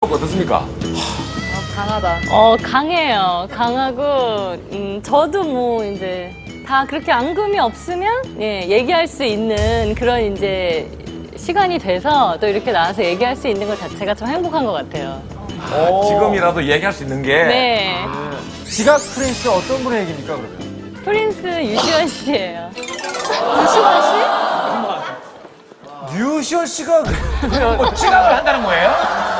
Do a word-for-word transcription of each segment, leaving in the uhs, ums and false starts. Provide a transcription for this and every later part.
어떻습니까? 어, 강하다. 어, 강해요. 강하고, 음, 저도 뭐, 이제, 다 그렇게 앙금이 없으면, 예, 얘기할 수 있는 그런 이제, 시간이 돼서 또 이렇게 나와서 얘기할 수 있는 것 자체가 좀 행복한 것 같아요. 아, 지금이라도 얘기할 수 있는 게. 네. 지각 프린스 어떤 분의 얘기입니까, 그러면? 프린스 유시원 씨예요. 유시원 씨? 유시원 씨가 뭐 지각을 한다는 거예요?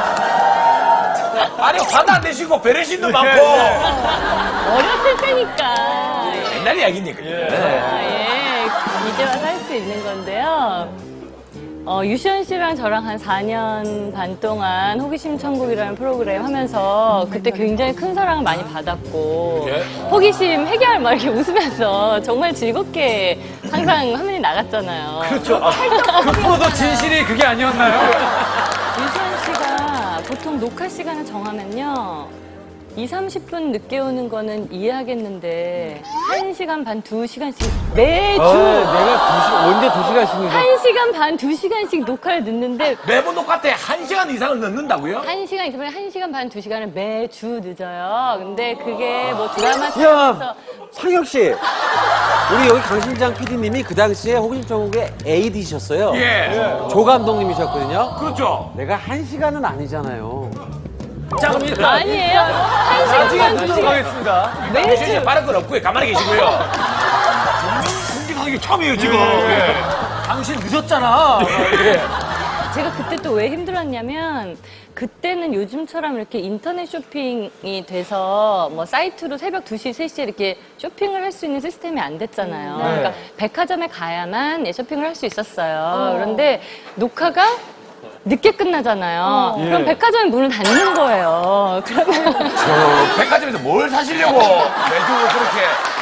아니, 화도 안 내시고 배려심도 많고. 어렸을 때니까. 옛날 이야기니까. 아, 예. 이제 와서 할 수 있는 건데요. 어, 유시원 씨랑 저랑 한 사 년 반 동안 호기심 천국이라는 프로그램 하면서 그때 굉장히 큰 사랑을 많이 받았고 예? 호기심 해결 막 이렇게 웃으면서 정말 즐겁게 항상 화면이 나갔잖아요. 그렇죠. 아, 그 프로도 진실이 그게 아니었나요? 유시원 씨가 보통 녹화 시간을 정하면요. 이삼십 분 늦게 오는 거는 이해하겠는데 한 시간 반, 두 시간씩 매주 아, 내가 두 시, 언제 두 시간씩 늦어? 한 시간 반, 두 시간씩 녹화를 늦는데 매번 녹화 때 한 시간 이상을 넣는다고요? 한 시간 있으면 한 시간 반, 두 시간을 매주 늦어요. 근데 그게 뭐 드라마 야, 촬영에서 상혁 씨. 우리 여기 강신장 피디님이 그 당시에 호기심 천국의 에이디셨어요. 예. 조 감독님이셨거든요. 그렇죠. 내가 한 시간은 아니잖아요. 자, 그럼 일단. 아니에요. 한 시간 반, 두 시간 들어가겠습니다. 매주 바랄 건 없고요. 가만히 계시고요. 공개하는 게 처음이에요, 지금. 예. 당신 늦었잖아. 제가 그때 또 왜 힘들었냐면 그때는 요즘처럼 이렇게 인터넷 쇼핑이 돼서 뭐 사이트로 새벽 두 시, 세 시에 이렇게 쇼핑을 할 수 있는 시스템이 안 됐잖아요. 네. 그러니까 백화점에 가야만 예, 쇼핑을 할 수 있었어요. 그런데 녹화가 늦게 끝나잖아요. 그럼 백화점이 문을 닫는 거예요. 그러면 저 백화점에서 뭘 사시려고 매주 그렇게.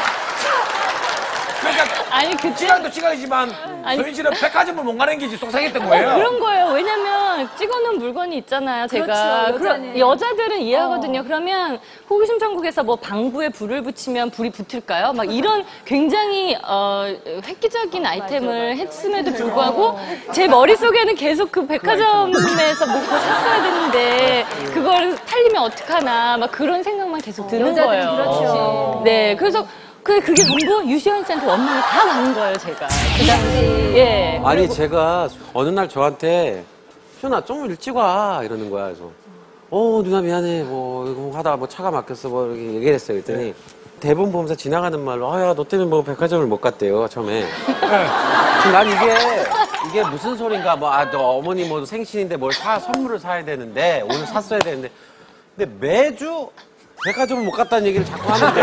그러니까 아니 그 시간도 시간이지만 아니. 소연 씨는 백화점을 못 가는 게 속상했던 거예요. 어, 그런 거예요. 왜냐면 찍어놓은 물건이 있잖아요, 제가. 그렇죠, 그럼 여자는. 여자들은 이해하거든요. 그러면 호기심 천국에서 뭐 방부에 불을 붙이면 불이 붙을까요? 막 이런 굉장히 어, 획기적인 아이템을 했음에도 불구하고 제 머릿속에는 계속 그 백화점에서 뭐 그거 샀어야 되는데 그걸 팔리면 어떡하나 막 그런 생각만 계속 드는 여자들은 거예요. 그렇죠. 네, 그래서 그 그게 전부 유시원 씨한테 원망을 다 가는 거예요, 제가. 그 당시. 예. 아니, 제가 어느 날 저한테 시원아, 좀 일찍 와. 이러는 거야. 그래서 어, 누나 미안해. 뭐, 이거 하다가 뭐 차가 막혔어. 뭐, 이렇게 얘기를 했어요. 그랬더니 대본 보면서 지나가는 말로 아, 야, 너 때문에 뭐 백화점을 못 갔대요, 처음에. 그럼 난 이게, 이게 무슨 소린가. 뭐, 아, 너 어머니 뭐 생신인데 뭘 사, 선물을 사야 되는데, 오늘 샀어야 되는데. 근데 매주 백화점을 못 갔다는 얘기를 자꾸 하는데.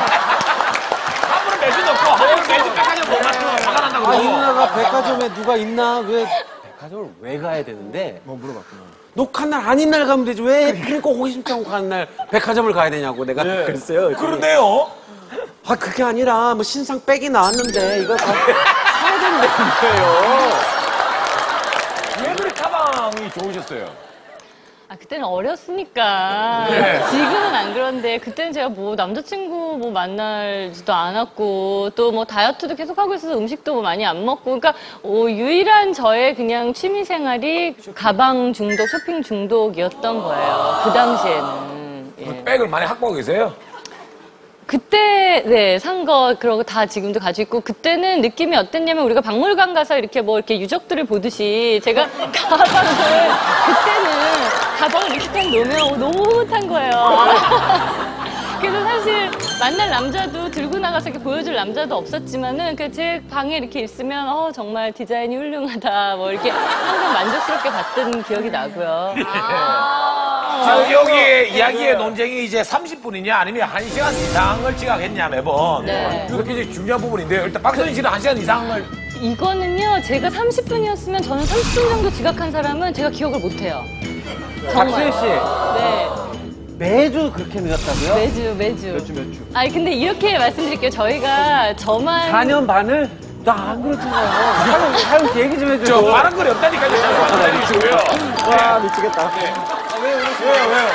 한 번은 매주 넣고 한 번은 매주 백화점 못 가서 화가 난다고. 아, 이 누나가 백화점에 누가 있나? 왜 백화점을 왜 가야 되는데? 뭐 물어봤구나. 녹화 날 아닌 날 가면 되지. 왜 그러니까 호기심 천국 가는 날 백화점을 가야 되냐고 내가 그랬어요. 그런데요. 아, 그게 아니라 뭐 신상 백이 나왔는데 이거 다 사야 된다는 거예요. 왜 그리 가방이 좋으셨어요? 아, 그때는 어렸으니까. 네. 지금은 안 그런데, 그때는 제가 뭐 남자친구 뭐 만날지도 않았고, 또 뭐 다이어트도 계속 하고 있어서 음식도 뭐 많이 안 먹고, 그러니까, 어, 유일한 저의 그냥 취미 생활이 가방 중독, 쇼핑 중독이었던 거예요. 그 당시에는. 예. 백을 많이 확보하고 계세요? 그때, 네, 산 거, 그러고 다 지금도 가지고 있고, 그때는 느낌이 어땠냐면, 우리가 박물관 가서 이렇게 뭐, 이렇게 유적들을 보듯이, 제가 가방을, 그때는 가방을 이렇게 딱 놓으면 어, 너무 흐뭇한 거예요. 그래서 사실, 만날 남자도 들고 나가서 이렇게 보여줄 남자도 없었지만은, 그 제 방에 이렇게 있으면, 어, 정말 디자인이 훌륭하다, 뭐, 이렇게 항상 만족스럽게 봤던 기억이 나고요. 지금 여기 이야기의 논쟁이 이제 삼십 분이냐 아니면 한 시간 이상을 지각했냐 매번. 네. 이렇게 이제 중요한 부분인데요. 일단 박서진 씨는 한 시간 이상을. 이거는요, 제가 삼십 분이었으면 저는 삼십 분 정도 지각한 사람은 제가 기억을 못 해요. 박수혜 씨, 네. 매주 그렇게 늦었다고요? 매주, 매주. 몇 주, 몇 주. 아니, 근데 이렇게 말씀드릴게요. 저희가 저만. 사 년 반을? 나 안 그렇잖아요. 하영, 하영 씨 얘기 좀 해줘요. 저 말한 거리 없다니까요. 잠시만 기다려주시고요. 와, 미치겠다. 왜요, 왜요?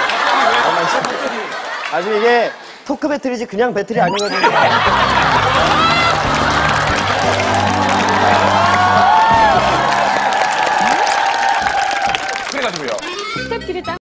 아, 지금 이게 토크 배틀이지 그냥 배틀이 아니거든요. 그래가지고요. 스태프끼리 짱